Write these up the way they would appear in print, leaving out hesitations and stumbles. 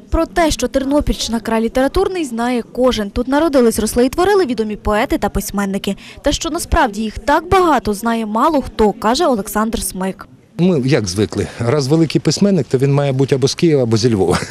Про те, що Тернопільщина – край літературний, знає кожен. Тут народились, росли і творили відомі поети та письменники. Та що насправді їх так багато, знає мало хто, каже Олександр Смик. Ми як звикли, раз великий письменник, то він має бути або з Києва, або зі Львова.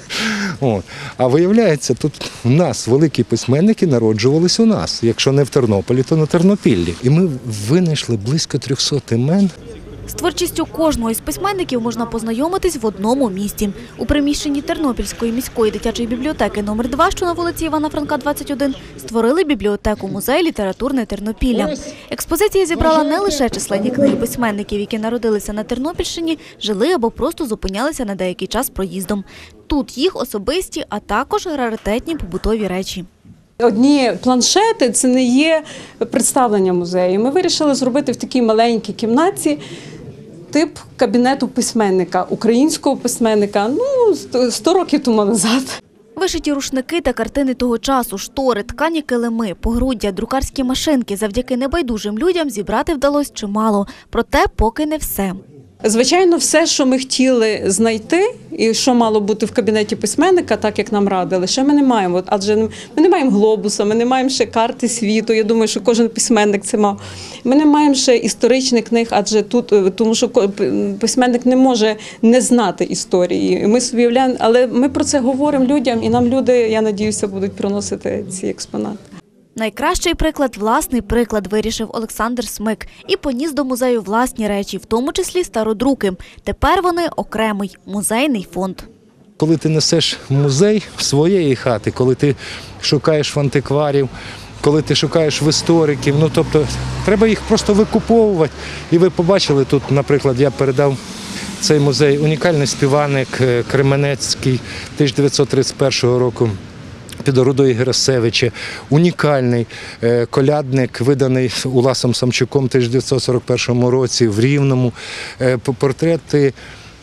А виявляється, тут у нас великі письменники народжувались у нас. Якщо не в Тернополі, то на Тернопіллі. І ми винайшли близько 300 імен. З творчістю кожного із письменників можна познайомитись в одному місті. У приміщенні Тернопільської міської дитячої бібліотеки номер 2, що на вулиці Івана Франка, 21, створили бібліотеку-музей літературне Тернопілля. Експозиція зібрала не лише численні книги письменників, які народилися на Тернопільщині, жили або просто зупинялися на деякий час проїздом. Тут їх особисті, а також раритетні побутові речі. Одні планшети – це не є представлення музею. Ми вирішили зробити в такій маленькій кімнаті тип кабінету письменника, українського письменника, 100 років тому назад. Вишиті рушники та картини того часу, штори, ткані килими, погруддя, друкарські машинки. Завдяки небайдужим людям зібрати вдалося чимало. Проте поки не все. Звичайно, все, що ми хотіли знайти і що мало бути в кабінеті письменника, так як нам радили, ще ми не маємо. Адже ми не маємо глобуса, ми не маємо ще карти світу. Я думаю, що кожен письменник це мав. Ми не маємо ще історичних книг, адже тут, тому що письменник не може не знати історії. Ми собі уявляємо, але ми про це говоримо людям, і нам люди, я сподіваюся, будуть приносити ці експонати. Найкращий приклад – власний приклад, вирішив Олександр Смик. І поніс до музею власні речі, в тому числі стародруки. Тепер вони окремий музейний фонд. Коли ти несеш музей своєї хати, коли ти шукаєш в антикварів, коли ти шукаєш в істориків, треба їх просто викуповувати. І ви побачили тут, наприклад, я передав цей музей унікальний співаник Кременецький 1931 року. Під орудою Герасевича, унікальний колядник, виданий Уласом Самчуком в 1941 році в Рівному, портрети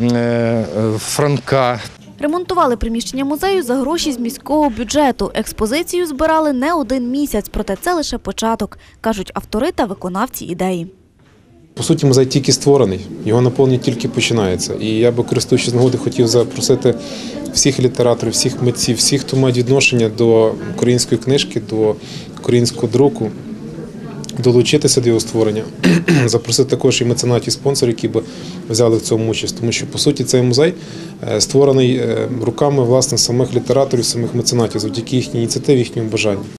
Франка. Ремонтували приміщення музею за гроші з міського бюджету. Експозицію збирали не один місяць, проте це лише початок, кажуть автори та виконавці ідеї. По суті, музей тільки створений, його наповнення тільки починається. І я би, користуючись нагоди, хотів запросити всіх літераторів, всіх митців, всіх, хто має відношення до української книжки, до українського друку, долучитися до його створення. Запросити також і меценатів, спонсорів, які б взяли в цьому участь. Тому що, по суті, цей музей створений руками, власне, самих літераторів, самих меценатів, завдяки їхній ініціативі, їхньому бажанню.